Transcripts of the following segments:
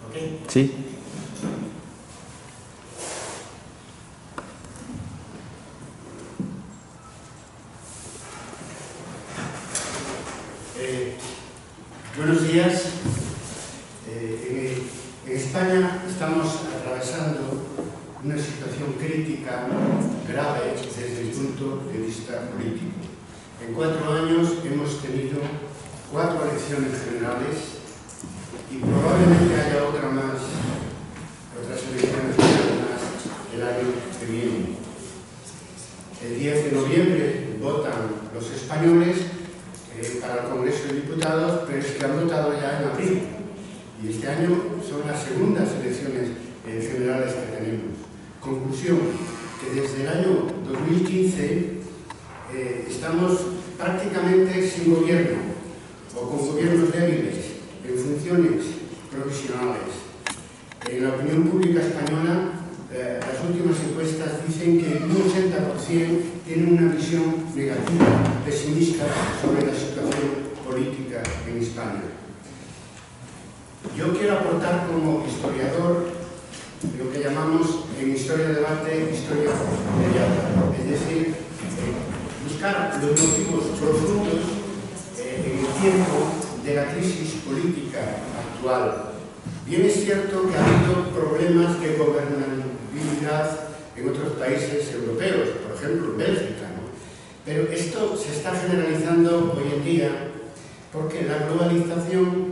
Okay. Sí. Buenos días. En España estamos atravesando una situación crítica grave desde el punto de vista político. En 4 años hemos tenido 4 elecciones generales y probablemente haya otras elecciones generales el año que viene. El 10 de noviembre votan los españoles para el Congreso de Diputados, pero es que han votado ya en abril. Y este año son las segundas elecciones generales que tenemos. Conclusión, que desde el año 2015 estamos prácticamente sin gobierno, o con gobiernos débiles, en funciones provisionales. En la opinión pública española, las últimas encuestas dicen que un 80% tienen una visión negativa, pesimista sobre la situación política en España. Yo quiero aportar como historiador lo que llamamos en historia de debate, historia inmediata, es decir, buscar los motivos profundos en el tiempo de la crisis política actual. Bien es cierto que ha habido problemas de gobernabilidad en otros países europeos, por ejemplo en Bélgica, ¿no? Pero esto se está generalizando hoy en día porque la globalización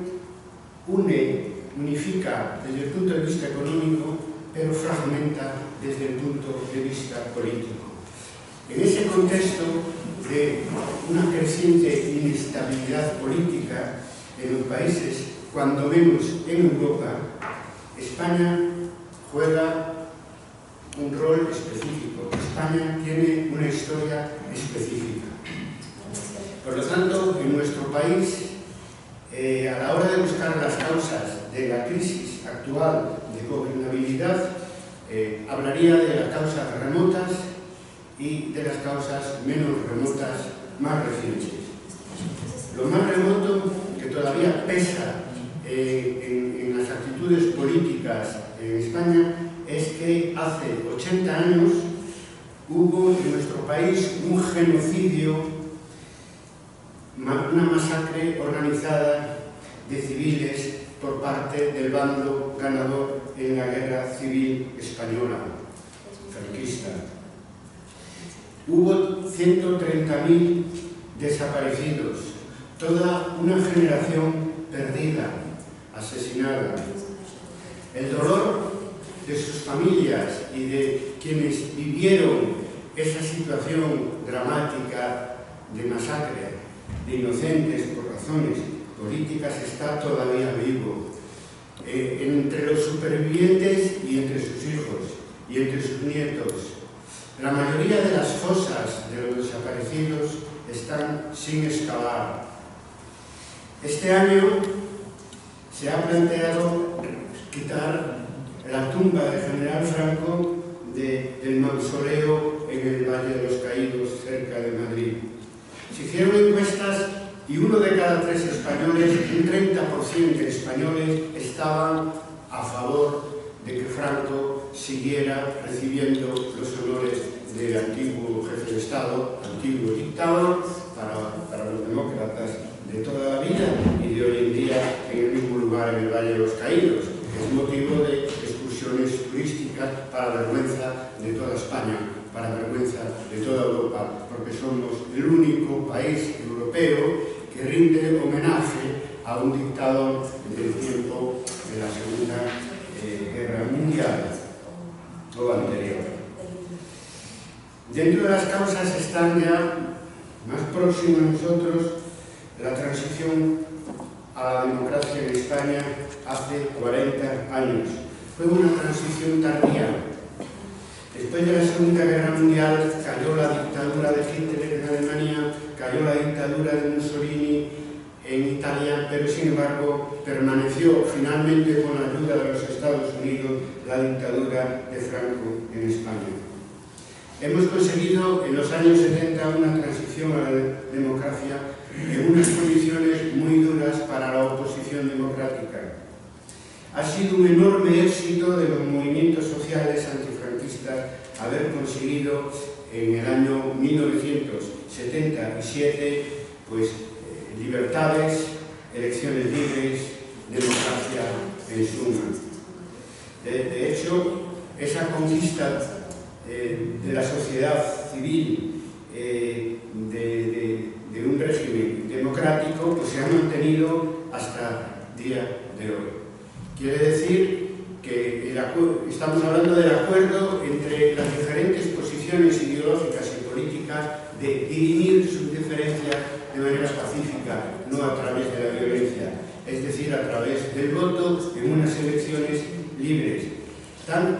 unifica desde el punto de vista económico, pero fragmenta desde el punto de vista político. En ese contexto de una creciente inestabilidad política en los países, cuando menos en Europa, España juega un rol específico. España tiene una historia específica. Por lo tanto, en nuestro país, a la hora de buscar las causas de la crisis actual de gobernabilidad, hablaría de las causas remotas y de las causas menos remotas, más recientes. Lo más remoto, que todavía pesa en las actitudes políticas en España, es que hace 80 años hubo en nuestro país un genocidio, una masacre organizada de civiles por parte del bando ganador en la Guerra Civil Española, franquista. Hubo 130.000 desaparecidos, toda una generación perdida, asesinada. El dolor de sus familias y de quienes vivieron esa situación dramática de masacre de inocentes por razones políticas está todavía vivo. Entre los supervivientes y entre sus hijos y entre sus nietos. La mayoría de las fosas de los desaparecidos están sin excavar. Este año se ha planteado quitar la tumba del general Franco del mausoleo en el Valle de los Caídos, cerca de Madrid. Se hicieron encuestas y 1 de cada 3 españoles, un 30% de españoles, estaban a favor de que Franco siguiera recibiendo los honores del antiguo jefe de Estado, antiguo dictador, para los demócratas de toda la vida y de hoy en día en el mismo lugar, en el Valle de los Caídos, que es motivo de excursiones turísticas para vergüenza de toda España, para vergüenza de toda Europa, porque somos el único país europeo que rinde homenaje a un dictador del tiempo de la Segunda Guerra Mundial o anterior. Dentro de las causas están ya más próximas a nosotros la transición a la democracia en España hace 40 años. Fue una transición tardía. Después de la Segunda Guerra Mundial cayó la dictadura de Hitler en Alemania, cayó la dictadura de Mussolini en Italia, pero sin embargo permaneció finalmente con la ayuda de los Estados Unidos la dictadura de Franco en España. Hemos conseguido en los años 70 una transición a la democracia en unas condiciones muy duras para la oposición democrática. ha sido un enorme éxito de los movimientos sociales antifranquistas haber conseguido en el año 1977 pues, libertades, elecciones libres, democracia en suma. De hecho, esa conquista de la sociedad civil de un régimen democrático pues se ha mantenido hasta el día de hoy. Quiere decir que estamos hablando del acuerdo entre las diferentes posiciones ideológicas y políticas de dirimir sus diferencias de manera pacífica, no a través de la violencia, es decir, a través del voto en unas elecciones libres. Tan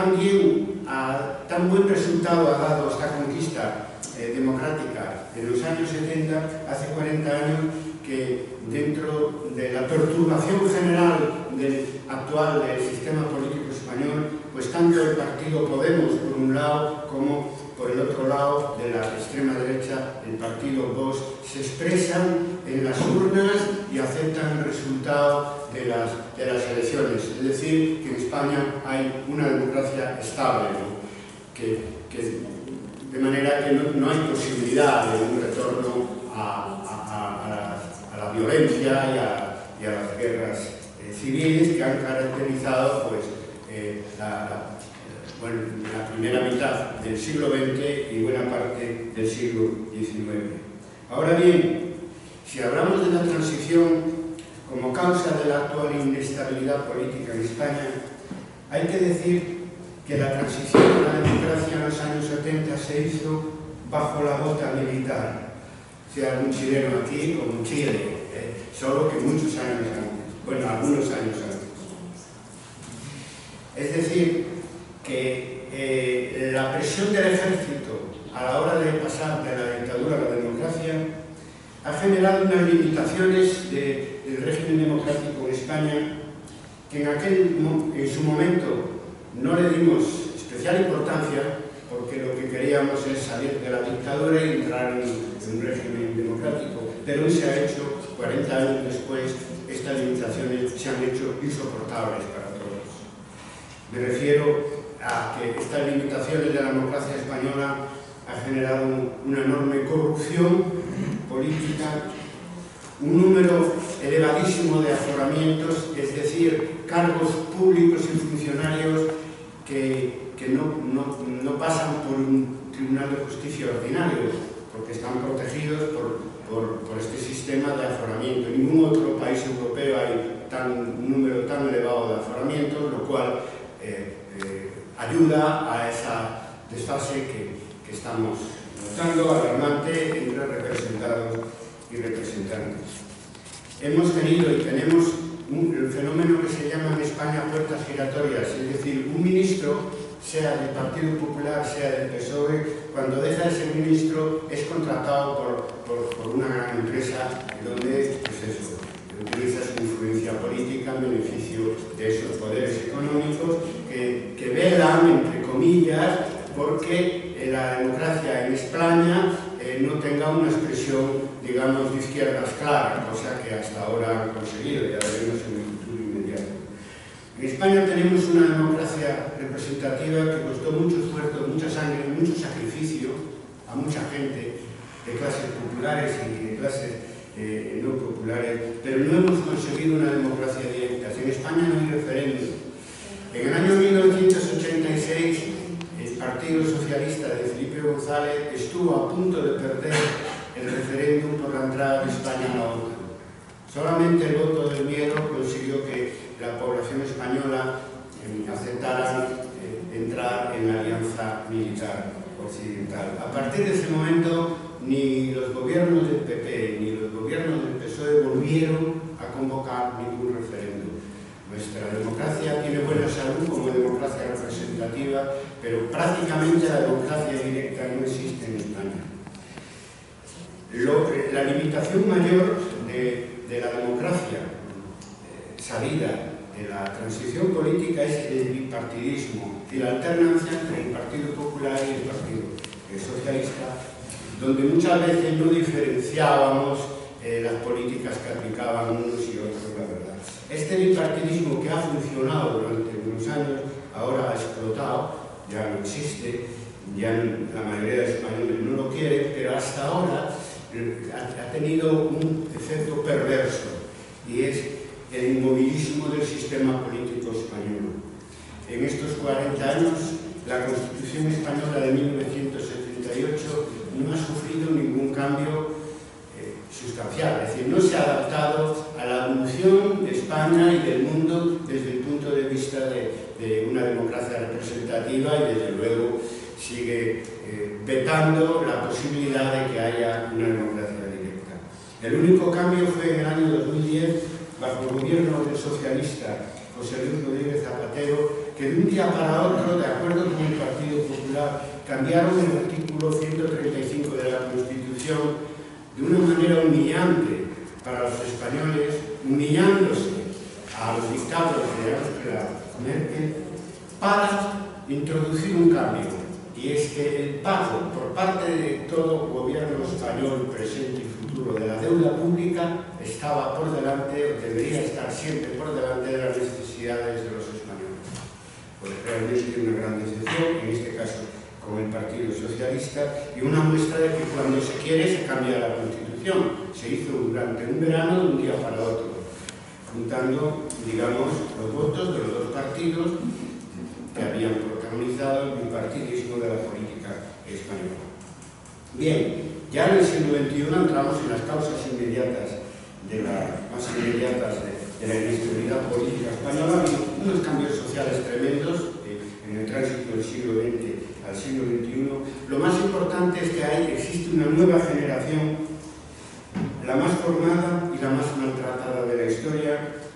buen resultado ha dado esta conquista democrática en los años 70, hace 40 años, que dentro de la perturbación general actual del sistema político español, pues tanto el partido Podemos por un lado como por el otro lado de la extrema derecha, el partido Vox, se expresan en las urnas y aceptan el resultado de las elecciones. Es decir, que en España hay una democracia estable, ¿no? De manera que no hay posibilidad de un retorno a la violencia y a las guerras civiles que han caracterizado pues, la primera mitad del siglo XX y buena parte del siglo XIX. Ahora bien, si hablamos de la transición como causa de la actual inestabilidad política en España, hay que decir que la transición a la democracia en los años 70 se hizo bajo la bota militar. Sea algún chileno aquí como en Chile, solo que muchos años antes, bueno, algunos años antes. Es decir, que la presión del ejército a la hora de pasar de la dictadura a la democracia ha generado unas limitaciones del régimen democrático en España que en su momento no le dimos especial importancia porque lo que queríamos es salir de la dictadura y entrar en un régimen democrático, pero hoy se ha hecho, 40 años después, estas limitaciones se han hecho insoportables para todos. Me refiero a que estas limitaciones de la democracia española han generado una enorme corrupción política, un número elevadísimo de aforamientos, es decir, cargos públicos y funcionarios que no pasan por un tribunal de justicia ordinario, porque están protegidos por este sistema de aforamiento. En ningún otro país europeo hay un número tan elevado de aforamientos, lo cual ayuda a esa desfase que estamos notando, alarmante entre representados y representantes. Hemos tenido y tenemos el fenómeno que se llama en España puertas giratorias, es decir, un ministro, sea del Partido Popular, sea del PSOE, cuando deja de ser ministro es contratado por una gran empresa donde pues eso, utiliza su influencia política en beneficio de esos poderes económicos que velan, entre comillas, porque la democracia en España no tenga una expresión, digamos, de izquierdas clara, cosa que hasta ahora han conseguido, ya veremos en el futuro inmediato. En España tenemos una democracia representativa que costó mucho esfuerzo, mucha sangre, mucho sacrificio a mucha gente de clases populares y de clases no populares, pero no hemos conseguido una democracia directa. En España no hay referéndum. En el año 1986, el Partido Socialista de Felipe González estuvo a punto de perder el referéndum por la entrada de España a la OTAN. Solamente el voto del miedo consiguió que la población española aceptara entrar en la alianza militar occidental. A partir de ese momento, ni los gobiernos del PP ni los gobiernos del PSOE volvieron a convocar ningún referéndum. Nuestra democracia tiene buena salud como democracia representativa, pero prácticamente la democracia directa no existe en España. La limitación mayor de la democracia salida de la transición política es el bipartidismo y la alternancia entre el Partido Popular y el Partido Socialista, donde muchas veces no diferenciábamos las políticas que aplicaban unos y otros, la verdad. Este bipartidismo que ha funcionado durante unos años, ahora ha explotado, ya no existe, ya la mayoría de españoles no lo quiere, pero hasta ahora ha tenido un efecto perverso, y es el inmovilismo del sistema político español. En estos 40 años, la Constitución española de 1978 no ha sufrido ningún cambio sustancial, es decir, no se ha adaptado a la evolución de España y del mundo desde el punto de vista de una democracia representativa, y desde luego sigue vetando la posibilidad de que haya una democracia directa. El único cambio fue en el año 2010, bajo el gobierno del socialista José Luis Rodríguez Zapatero, que de un día para otro, de acuerdo con el Partido Popular, cambiaron el artículo 135 de la Constitución de una manera humillante para los españoles, humillándose a los dictados de Angela Merkel, para introducir un cambio, y es que el pago por parte de todo gobierno español presente y futuro de la deuda pública estaba por delante, o debería estar siempre por delante de las necesidades de los españoles. Pues realmente una gran decepción, en este caso con el Partido Socialista, y una muestra de que cuando se quiere se cambia la Constitución. Se hizo durante un verano de un día para otro, juntando, digamos, los votos de los dos partidos que habían protagonizado el bipartidismo de la política española. Bien, ya en el siglo XXI entramos en las causas inmediatas más inmediatas de la inestabilidad política española. Ha habido unos cambios sociales tremendos en el tránsito del siglo XX al siglo XXI. Lo más importante es que existe una nueva generación, la más formada y la más maltratada de la historia,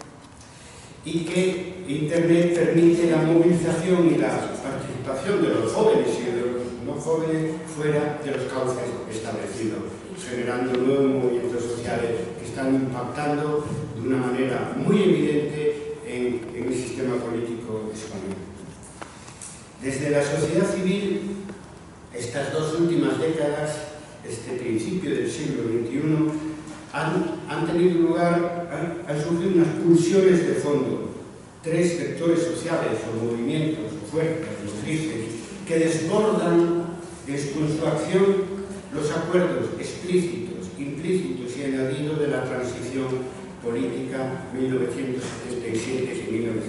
y que Internet permite la movilización y la participación de los jóvenes y de los no jóvenes fuera de los cauces establecidos, generando nuevos movimientos sociales que están impactando de una manera muy evidente en el sistema político español. Desde la sociedad civil, estas dos últimas décadas, este principio del siglo XXI, han tenido lugar, han surgido unas pulsiones de fondo, tres vectores sociales o movimientos o fuerzas, que desbordan con su acción los acuerdos explícitos, implícitos y añadidos de la transición política 1977 y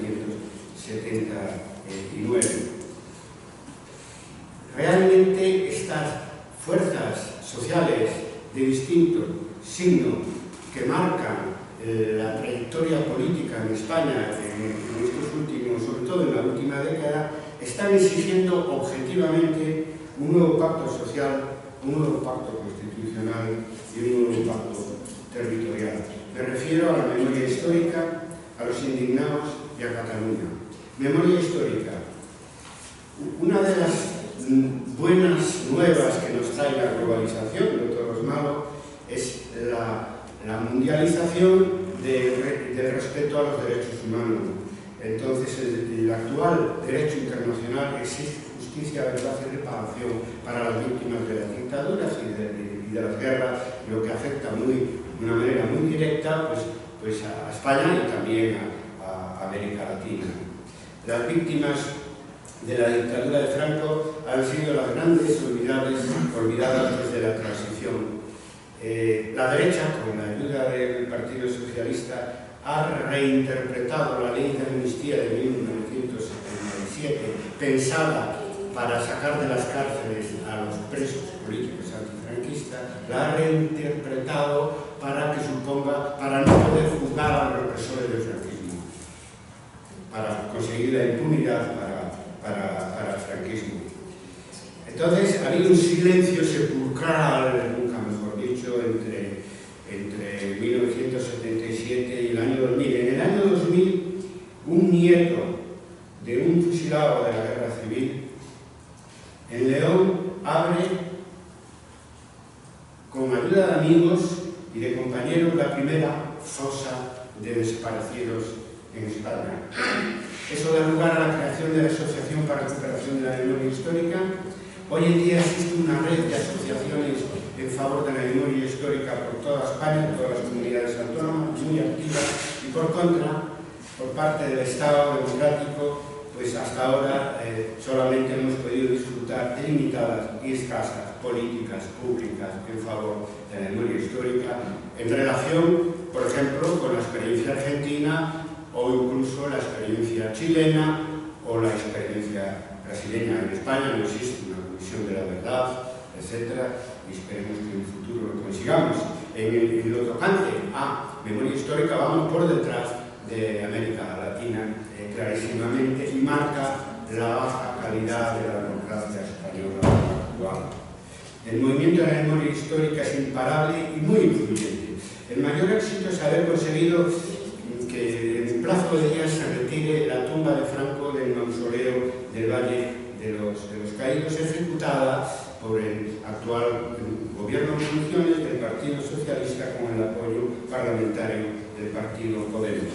1979. Realmente estas fuerzas sociales de distinto signo que marcan la trayectoria política en España en estos últimos, sobre todo en la última década, están exigiendo objetivamente un nuevo pacto social, un nuevo pacto constitucional y un nuevo pacto territorial. Me refiero a la memoria histórica, a los indignados y a Cataluña. Memoria histórica. Una de las buenas nuevas que nos trae la globalización, no todo es malo, es la mundialización del respeto a los derechos humanos. Entonces, el actual derecho internacional exige justicia, verdad y reparación para las víctimas de las dictaduras y de las guerras, lo que afecta de una manera muy directa pues a España y también a América Latina. Las víctimas de la dictadura de Franco han sido las grandes olvidadas desde la transición. La derecha, con la ayuda del Partido Socialista, ha reinterpretado la ley de amnistía de 1977, pensada para sacar de las cárceles a los presos políticos antifranquistas, la ha reinterpretado para no poder juzgar a los represores del franquismo, para conseguir la impunidad para el franquismo. Entonces ha habido un silencio sepulcral, nunca mejor dicho, entre 1977 y el año 2000. En el año 2000, un nieto de un fusilado de la guerra civil en León abre, con ayuda de amigos y de compañeros, la primera fosa de desaparecidos en España. Eso da lugar a la creación de la Asociación para la Recuperación de la Memoria Histórica. Hoy en día existe una red de asociaciones en favor de la memoria histórica por toda España, por todas las comunidades autónomas, muy activas, y por contra por parte del Estado democrático, pues hasta ahora solamente hemos podido disfrutar de limitadas y escasas políticas públicas en favor de la memoria histórica en relación, por ejemplo, con la experiencia argentina o incluso la experiencia chilena o la experiencia brasileña. En España no existe una comisión de la verdad, etcétera, y esperemos que en el futuro lo consigamos. En lo tocante a memoria histórica vamos por detrás de América Latina clarísimamente, y marca la baja calidad de la democracia española actual. El movimiento de la memoria histórica es imparable y muy influyente. El mayor éxito es haber conseguido que en un plazo de días se retire la tumba de Franco del mausoleo del Valle de los Caídos, ejecutada por el actual gobierno de funciones del Partido Socialista con el apoyo parlamentario del Partido Podemos.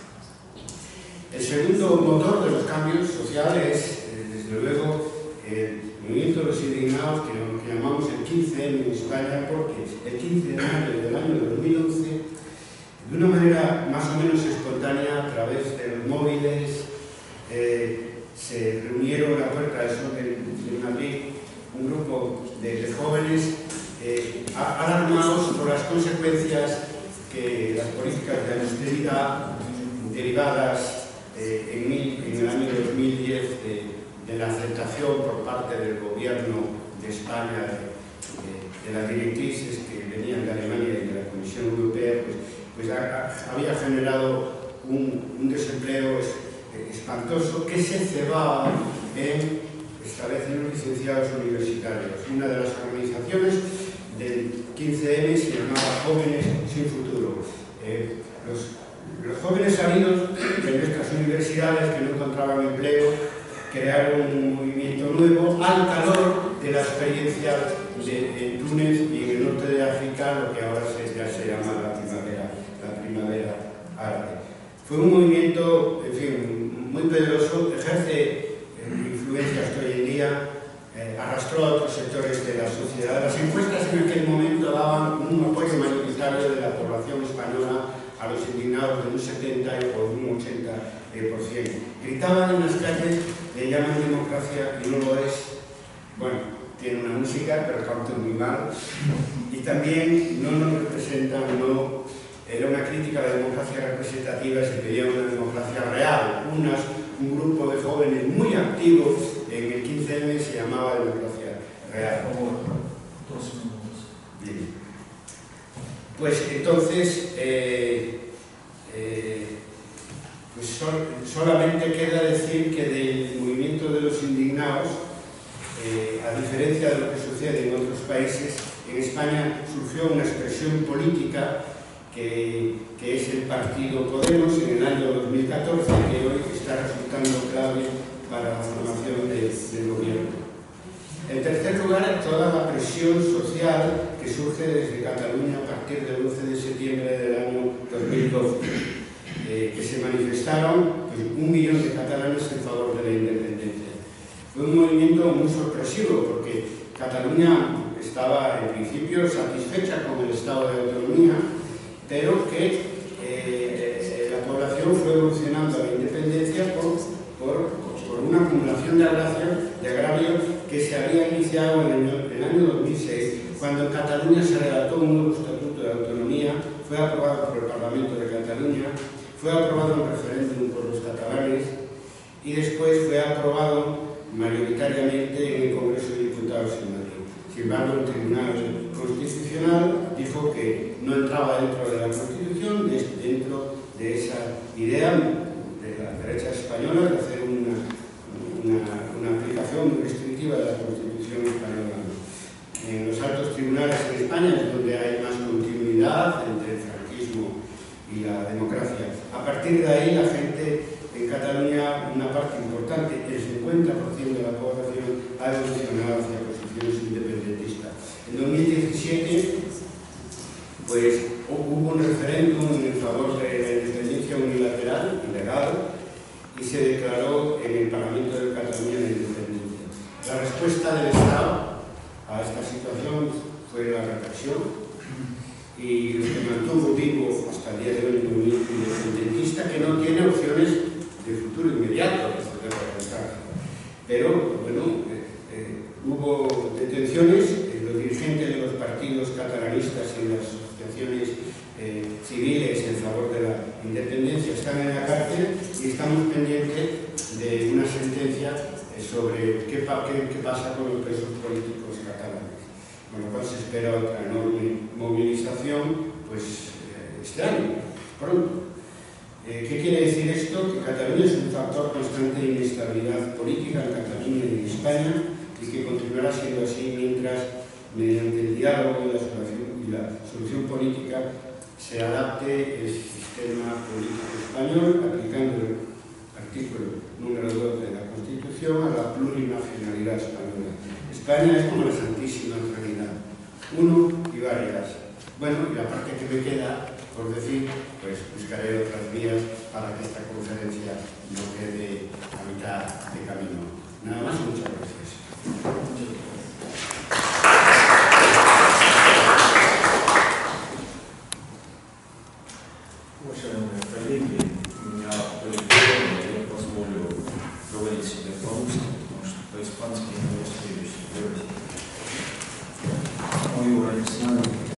El segundo motor de los cambios sociales es, desde luego, el movimiento de los indignados, que lo que llamamos el 15M en España, porque el 15 de mayo del año 2011, de una manera más o menos espontánea, a través de los móviles, se reunieron a la Puerta del Sol de Madrid un grupo de jóvenes alarmados por las consecuencias que las políticas de austeridad derivadas en el año 2010 de la aceptación por parte del gobierno de España de las directrices que venían de Alemania y de la Comisión Europea, pues había generado un desempleo espantoso que se cebaba en establecer los licenciados universitarios. Una de las organizaciones del 15M se llamaba Jóvenes Sin Futuro. Los jóvenes salidos de nuestras universidades que no encontraban empleo crearon un movimiento nuevo al calor de la experiencia en Túnez y en el norte de África, lo que ahora ya se llama la primavera árabe. Fue un movimiento, en fin, muy poderoso, ejerce influencia hasta hoy en día, arrastró a otros sectores de la sociedad. Las encuestas en aquel momento daban un apoyo mayoritario de la población española a los indignados de un 70 o un 80%. Gritaban en las calles, le llaman democracia y no lo es. Bueno, tiene una música, pero canta muy mal. Y también no nos representan, no, era una crítica a la democracia representativa, se pedía una democracia real. Un grupo de jóvenes muy activos en el 15M se llamaba democracia real. Bien. Pues entonces, pues solamente queda decir que del movimiento de los indignados, a diferencia de lo que sucede en otros países, en España surgió una expresión política que es el Partido Podemos en el año 2014, que hoy está resultando clave para la formación del gobierno. En tercer lugar, toda la presión social que surge desde Cataluña a partir del 11 de septiembre del año 2012, que se manifestaron pues, 1 millón de catalanes en favor de la independencia. Fue un movimiento muy sorpresivo porque Cataluña estaba en principio satisfecha con el estado de autonomía, pero que la población fue evolucionando a la independencia por una acumulación de agravios que se había iniciado en el año 2006, cuando en Cataluña se redactó un nuevo estatuto de autonomía, fue aprobado por el Parlamento de Cataluña, fue aprobado en referéndum por los catalanes y después fue aprobado mayoritariamente en el Congreso de Diputados en Madrid. Sin embargo, el Tribunal Constitucional dijo que no entraba dentro de la Constitución, dentro de esa idea de la derecha española de hacer una aplicación muy restrictiva de la Constitución española. En los altos tribunales en España es donde hay más continuidad entre el franquismo y la democracia. A partir de ahí, la gente en Cataluña, una parte importante, el 50% de la población, ha evolucionado hacia posiciones independentistas. En 2017, pues hubo un referéndum en favor de la independencia unilateral, ilegal, y se declaró en el Parlamento de Cataluña la independencia. La respuesta del Estado a esta situación fue la represión y lo que mantuvo vivo hasta el día de hoy el movimiento independentista, que no tiene opciones civiles en favor de la independencia están en la cárcel y estamos pendientes de una sentencia sobre qué pasa con los presos políticos catalanes. Con lo cual se espera otra enorme movilización pues, este año, pronto. ¿Qué quiere decir esto? Que Cataluña es un factor constante de inestabilidad política en Cataluña y en España y que continuará siendo así mientras, mediante el diálogo y la solución política, se adapte el sistema político español aplicando el artículo número 2 de la Constitución a la plurinacionalidad española. España es como la Santísima Trinidad, uno y varias. Bueno, y la parte que me queda por decir, pues buscaré otras vías para que esta conferencia no quede a mitad de camino. Nada más, muchas gracias.